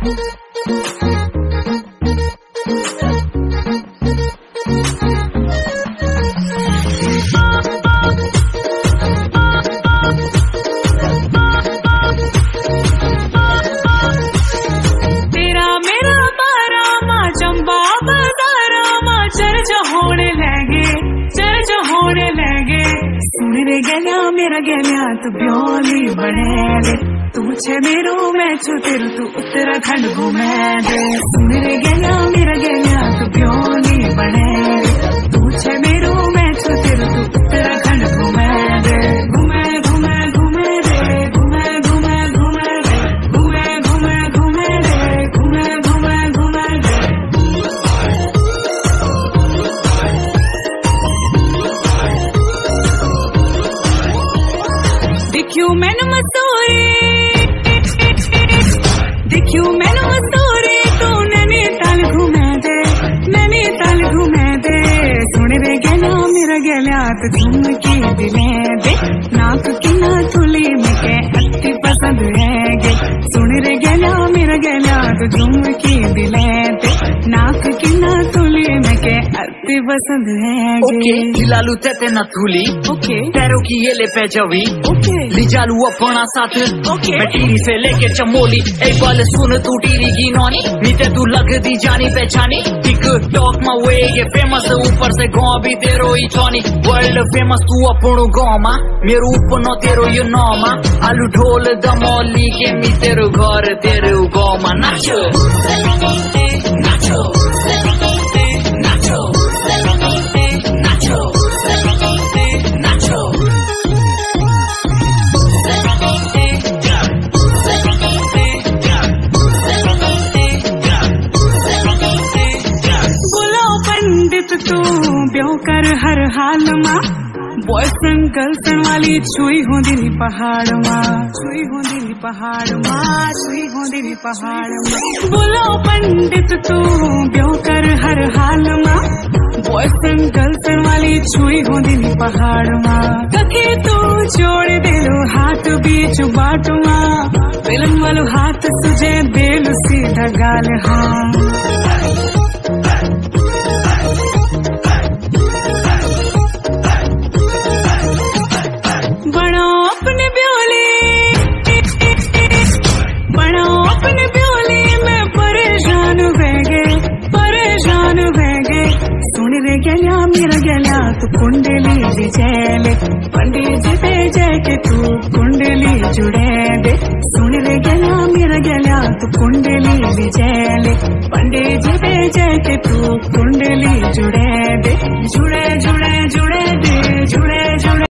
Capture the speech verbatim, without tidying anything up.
गलिया मेरा गलिया तू ब्योली बने दे तू छे मेरो मैं छु तेरू तू उत्तराखंड घूमे दे मेरे गलिया मेरा गलिया तू ब्योली बने दे तू छे मेरो मैं छु तेरू तू उत्तराखंड घूमे दे घूमे घूमे घूमे दे घूमे घूमे घूमे दे घूमे घूमे घूमे दे घूमे घूमे घूमे दे देखियो मैंने मसूरी देखियो मैंने मसूरी तू नैनीताल घूमे दे नैनीताल घूमे दे सुन रे गला मेरा गला तो झूम के दिले दे नाक की ना थुली मुझे अति पसंद है गे सुन रे गला मेरा गला तो झूम के दिले दे नाक की ना थुली मुझे अति पसंद है गे लालू तेते ना थुली ओके पैरों की ये ले पे जवी ओके ली जालू अपना साथ ओके मैं टीरी से लेके चमोली एक बाल सुन तू टीरी की नौनी नीचे तू लग दी जानी पहचानी टिक टॉक मा वे ये फेमस ऊपर से गाँव भी तेरो ही चौनी वर्ल्ड फेमस तू अपनो गाँव मा मेरू उपनो तेरो ये नौ मा आलू ढोल दमौली के मी तेरो घर तेरो गाँव मा नाचो नाचो नाचो नाचो नाचो तू ब्यों कर हर हाल माँ बॉयफ्रेंड गर्लफ्रेंड वाली छुई हो दिली पहाड़ माँ छुई हो दिली पहाड़ माँ छुई हो दिली पहाड़ माँ बोलो पंडित तू ब्यों कर हर हाल माँ बॉयफ्रेंड गर्लफ्रेंड वाली छुई हो दिली पहाड़ माँ कके तू जोड़ दिलो हाथ बीच बाट माँ फिल्म वालो हाथ तुझे दिल सीधा गाल हाँ गलिया मेरा गलिया तू कुंडली ली जैले पंडित जी पे जाके तू कुंडली जुड़े दे सुन रे गलिया मेरा गलिया तू कुंडली ली जैले पंडित जी पे जाके तू कुंडली जुड़े दे जुड़े जुड़े जुड़े